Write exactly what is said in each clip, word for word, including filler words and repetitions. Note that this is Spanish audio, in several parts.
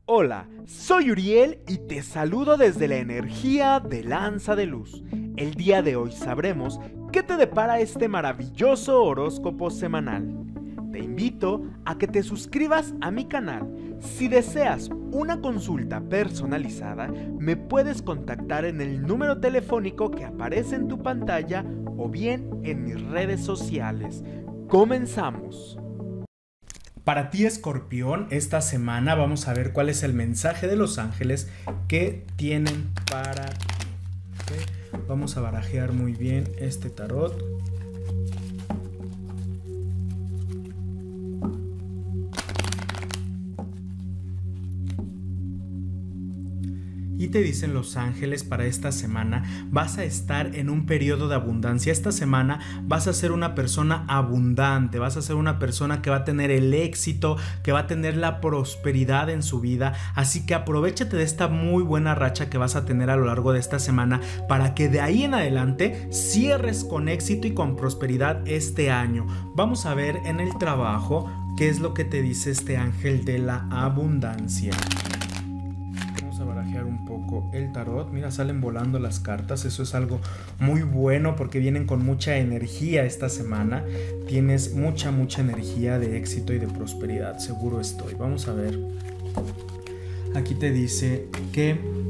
Hola, soy Uriel y te saludo desde la energía de Lanza de Luz. El día de hoy sabremos qué te depara este maravilloso horóscopo semanal. Te invito a que te suscribas a mi canal. Si deseas una consulta personalizada, me puedes contactar en el número telefónico que aparece en tu pantalla o bien en mis redes sociales. ¡Comenzamos! Para ti, Escorpión, esta semana vamos a ver cuál es el mensaje de los ángeles que tienen para ti. ¿Okay? Vamos a barajear muy bien este tarot. Y te dicen los ángeles para esta semana, vas a estar en un periodo de abundancia. Esta semana vas a ser una persona abundante, vas a ser una persona que va a tener el éxito, que va a tener la prosperidad en su vida. Así que aprovéchate de esta muy buena racha que vas a tener a lo largo de esta semana para que de ahí en adelante cierres con éxito y con prosperidad este año. Vamos a ver en el trabajo qué es lo que te dice este ángel de la abundancia. A barajear un poco el tarot. Mira, salen volando las cartas. Eso es algo muy bueno porque vienen con mucha energía esta semana. Tienes mucha, mucha energía de éxito y de prosperidad, seguro estoy. Vamos a ver. Aquí te dice que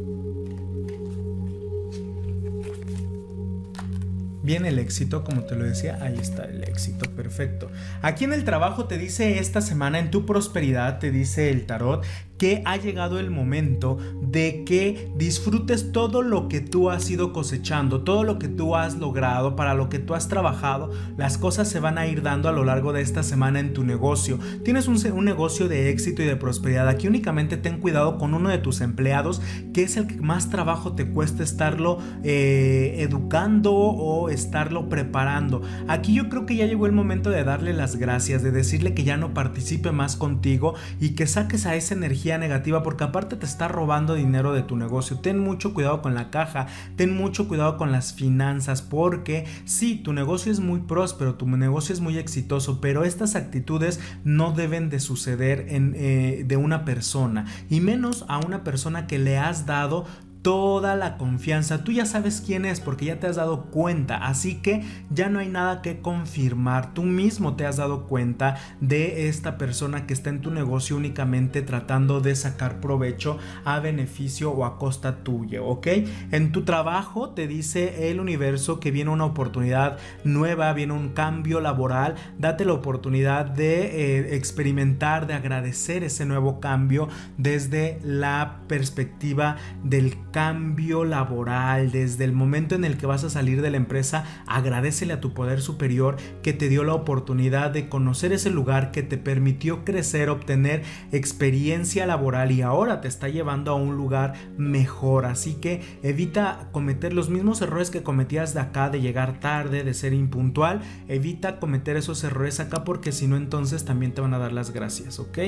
viene el éxito, como te lo decía, ahí está el éxito, perfecto. Aquí en el trabajo te dice esta semana, en tu prosperidad, te dice el tarot, que ha llegado el momento de que disfrutes todo lo que tú has ido cosechando, todo lo que tú has logrado, para lo que tú has trabajado. Las cosas se van a ir dando a lo largo de esta semana en tu negocio. Tienes un, un negocio de éxito y de prosperidad. Aquí únicamente ten cuidado con uno de tus empleados, que es el que más trabajo te cuesta estarlo eh, educando o estarlo preparando. Aquí yo creo que ya llegó el momento de darle las gracias, de decirle que ya no participe más contigo y que saques a esa energía negativa, porque aparte te está robando dinero de tu negocio. Ten mucho cuidado con la caja, ten mucho cuidado con las finanzas, porque sí, tu negocio es muy próspero, tu negocio es muy exitoso, pero estas actitudes no deben de suceder en, eh, de una persona, y menos a una persona que le has dado toda la confianza. Tú ya sabes quién es porque ya te has dado cuenta, así que ya no hay nada que confirmar. Tú mismo te has dado cuenta de esta persona que está en tu negocio únicamente tratando de sacar provecho a beneficio o a costa tuya, ¿ok? En tu trabajo te dice el universo que viene una oportunidad nueva, viene un cambio laboral. Date la oportunidad de eh, experimentar, de agradecer ese nuevo cambio desde la perspectiva del cambio laboral. Desde el momento en el que vas a salir de la empresa, agradécele a tu poder superior que te dio la oportunidad de conocer ese lugar, que te permitió crecer, obtener experiencia laboral y ahora te está llevando a un lugar mejor. Así que evita cometer los mismos errores que cometías de acá, de llegar tarde, de ser impuntual. Evita cometer esos errores acá, porque si no, entonces también te van a dar las gracias, ¿ok?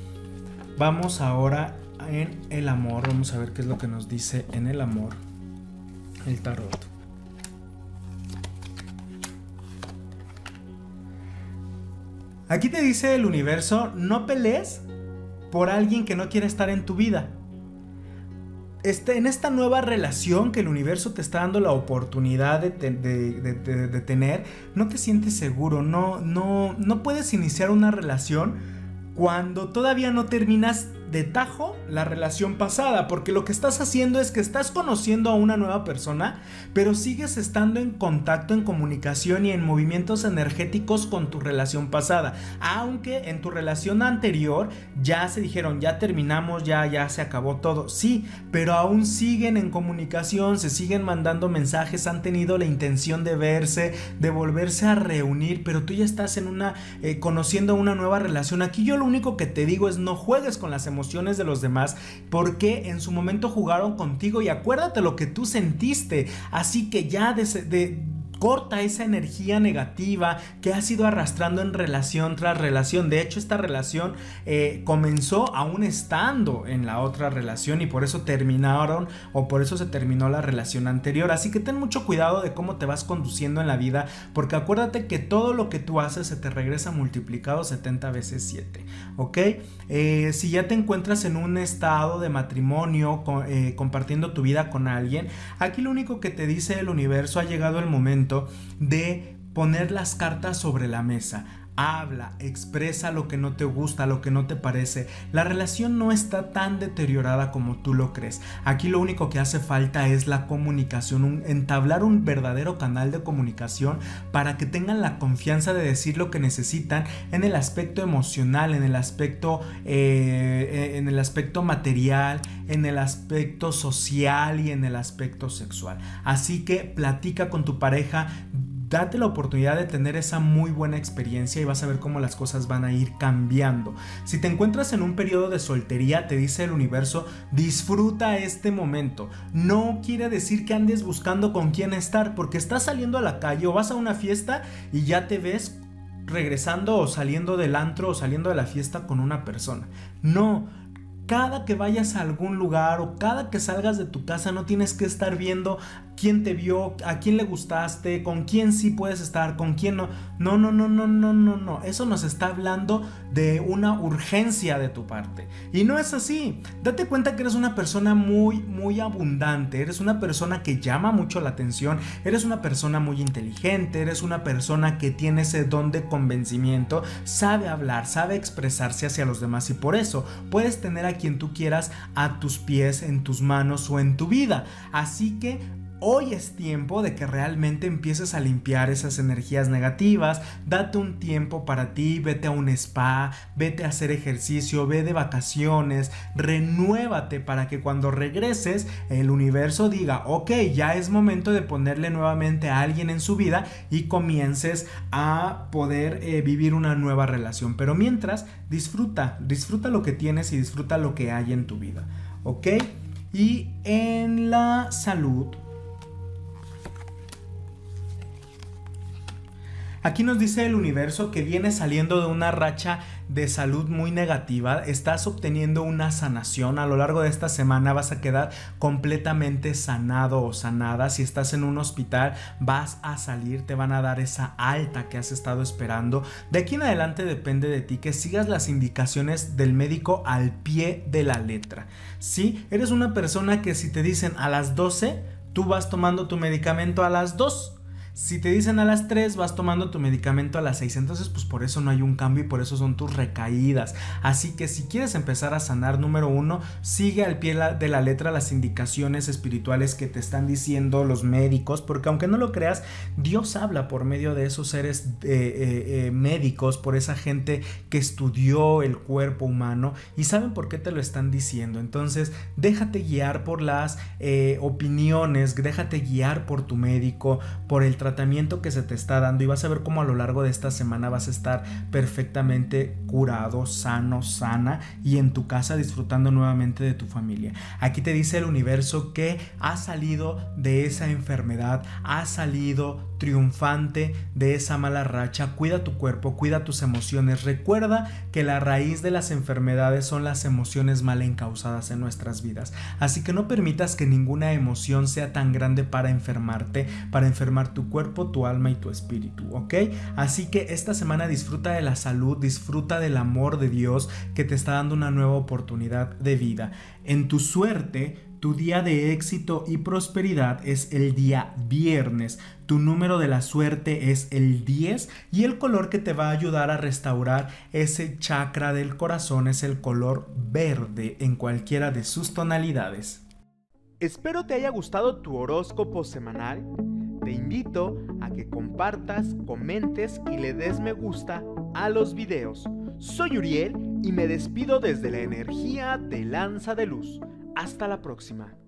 Vamos ahora en el amor. Vamos a ver qué es lo que nos dice en el amor el tarot. Aquí te dice el universo: no pelees por alguien que no quiere estar en tu vida. Este, en esta nueva relación que el universo te está dando la oportunidad de, de, de, de, de tener, no te sientes seguro. No, no, no puedes iniciar una relación cuando todavía no terminas de tajo la relación pasada, porque lo que estás haciendo es que estás conociendo a una nueva persona, pero sigues estando en contacto, en comunicación y en movimientos energéticos con tu relación pasada, aunque en tu relación anterior ya se dijeron, ya terminamos, ya, ya se acabó todo, sí, pero aún siguen en comunicación, se siguen mandando mensajes, han tenido la intención de verse, de volverse a reunir, pero tú ya estás en una, eh, conociendo una nueva relación. Aquí yo lo único que te digo es: no juegues con las emociones de los demás, porque en su momento jugaron contigo, y acuérdate lo que tú sentiste. Así que ya de, de corta esa energía negativa que has ido arrastrando en relación tras relación. De hecho, esta relación eh, comenzó aún estando en la otra relación y por eso terminaron o por eso se terminó la relación anterior. Así que ten mucho cuidado de cómo te vas conduciendo en la vida, porque acuérdate que todo lo que tú haces se te regresa multiplicado setenta veces siete, ¿ok? Eh, si ya te encuentras en un estado de matrimonio con, eh, compartiendo tu vida con alguien, aquí lo único que te dice el universo: ha llegado el momento de poner las cartas sobre la mesa. Habla, expresa lo que no te gusta, lo que no te parece. La relación no está tan deteriorada como tú lo crees. Aquí lo único que hace falta es la comunicación, un, entablar un verdadero canal de comunicación para que tengan la confianza de decir lo que necesitan en el aspecto emocional, en el aspecto, eh, en el aspecto material, en el aspecto social y en el aspecto sexual. Así que platica con tu pareja. Date la oportunidad de tener esa muy buena experiencia y vas a ver cómo las cosas van a ir cambiando. Si te encuentras en un periodo de soltería, te dice el universo: disfruta este momento. No quiere decir que andes buscando con quién estar, porque estás saliendo a la calle o vas a una fiesta y ya te ves regresando o saliendo del antro o saliendo de la fiesta con una persona. No. Cada que vayas a algún lugar o cada que salgas de tu casa, no tienes que estar viendo quién te vio, a quién le gustaste, con quién sí puedes estar, con quién no. No, no, no, no, no, no, no. Eso nos está hablando de una urgencia de tu parte. Y no es así. Date cuenta que eres una persona muy, muy abundante. Eres una persona que llama mucho la atención. Eres una persona muy inteligente. Eres una persona que tiene ese don de convencimiento. Sabe hablar, sabe expresarse hacia los demás. Y por eso puedes tener a quien tú quieras a tus pies, en tus manos o en tu vida. Así que hoy es tiempo de que realmente empieces a limpiar esas energías negativas. Date un tiempo para ti, vete a un spa, vete a hacer ejercicio, ve de vacaciones, renuévate para que cuando regreses el universo diga: ok, ya es momento de ponerle nuevamente a alguien en su vida y comiences a poder eh, vivir una nueva relación. Pero mientras, disfruta, disfruta lo que tienes y disfruta lo que hay en tu vida, ¿ok? Y en la salud, aquí nos dice el universo que vienes saliendo de una racha de salud muy negativa. Estás obteniendo una sanación. A lo largo de esta semana vas a quedar completamente sanado o sanada. Si estás en un hospital, vas a salir, te van a dar esa alta que has estado esperando. De aquí en adelante depende de ti que sigas las indicaciones del médico al pie de la letra. ¿Sí? Eres una persona que si te dicen a las doce, tú vas tomando tu medicamento a las dos. Si te dicen a las tres, vas tomando tu medicamento a las seis. Entonces, pues por eso no hay un cambio y por eso son tus recaídas. Así que si quieres empezar a sanar, número uno, sigue al pie de la letra las indicaciones espirituales que te están diciendo los médicos. Porque aunque no lo creas, Dios habla por medio de esos seres eh, eh, eh, médicos, por esa gente que estudió el cuerpo humano y saben por qué te lo están diciendo. Entonces, déjate guiar por las eh, opiniones, déjate guiar por tu médico, por el tratamiento que se te está dando, y vas a ver cómo a lo largo de esta semana vas a estar perfectamente curado, sano, sana y en tu casa disfrutando nuevamente de tu familia. Aquí te dice el universo que has salido de esa enfermedad, has salido triunfante de esa mala racha. Cuida tu cuerpo, cuida tus emociones. Recuerda que la raíz de las enfermedades son las emociones mal encausadas en nuestras vidas. Así que no permitas que ninguna emoción sea tan grande para enfermarte, para enfermar tu cuerpo, tu alma y tu espíritu, ¿ok? Así que esta semana disfruta de la salud, disfruta del amor de Dios que te está dando una nueva oportunidad de vida. En tu suerte, tu día de éxito y prosperidad es el día viernes. Tu número de la suerte es el diez y el color que te va a ayudar a restaurar ese chakra del corazón es el color verde en cualquiera de sus tonalidades. Espero te haya gustado tu horóscopo semanal. Te invito a que compartas, comentes y le des me gusta a los videos. Soy Uriel y me despido desde la energía de Lanza de Luz. Hasta la próxima.